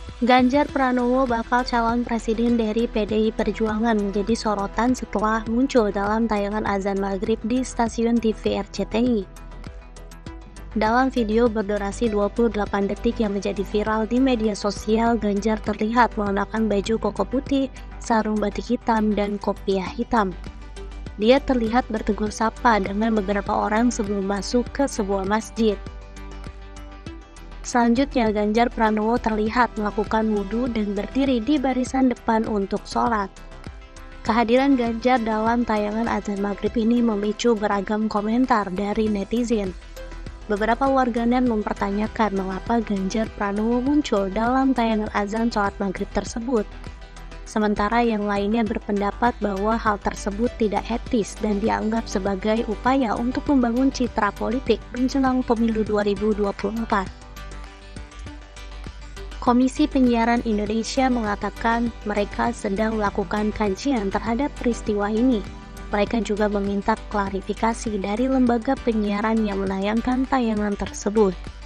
Ganjar Pranowo bakal calon presiden dari PDI Perjuangan menjadi sorotan setelah muncul dalam tayangan azan maghrib di stasiun TV RCTI. Dalam video berdurasi 28 detik yang menjadi viral di media sosial, Ganjar terlihat mengenakan baju koko putih, sarung batik hitam, dan kopiah hitam. Dia terlihat bertegur sapa dengan beberapa orang sebelum masuk ke sebuah masjid. Selanjutnya, Ganjar Pranowo terlihat melakukan wudhu dan berdiri di barisan depan untuk sholat. Kehadiran Ganjar dalam tayangan azan maghrib ini memicu beragam komentar dari netizen. Beberapa warganet mempertanyakan mengapa Ganjar Pranowo muncul dalam tayangan azan sholat maghrib tersebut. Sementara yang lainnya berpendapat bahwa hal tersebut tidak etis dan dianggap sebagai upaya untuk membangun citra politik menjelang pemilu 2024. Komisi Penyiaran Indonesia mengatakan mereka sedang melakukan kajian terhadap peristiwa ini. Mereka juga meminta klarifikasi dari lembaga penyiaran yang menayangkan tayangan tersebut.